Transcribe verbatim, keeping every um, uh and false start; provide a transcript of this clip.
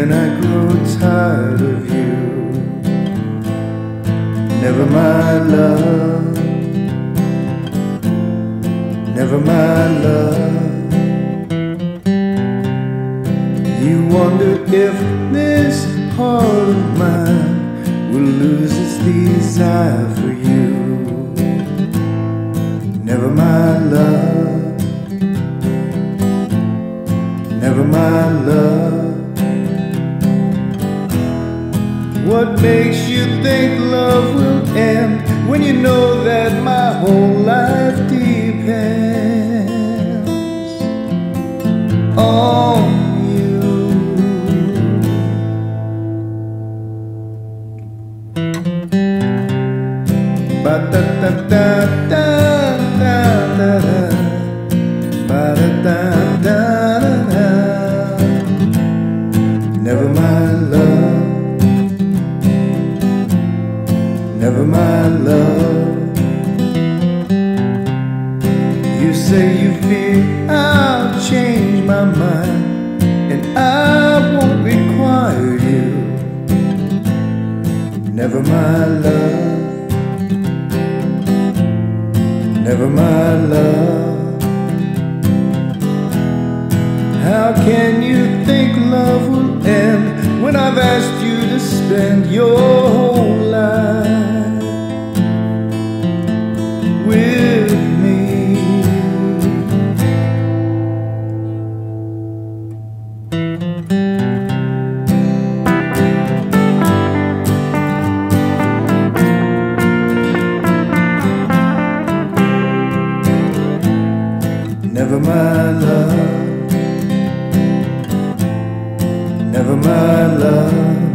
when I grow tired of you. Never my love, never my love. You wonder if this heart of mine will lose its desire for you. Never my love, never my love. What makes you think love will end when you know that my whole life depends on you? Ba-da-da-da-da-da-da, ba-da-da-da-da-da. Never my love, never my love. You say you fear I'll change my mind and I won't require you. Never my love, never my love. How can you think love will end when I've asked you to spend your whole life with me? Never my love, never my love.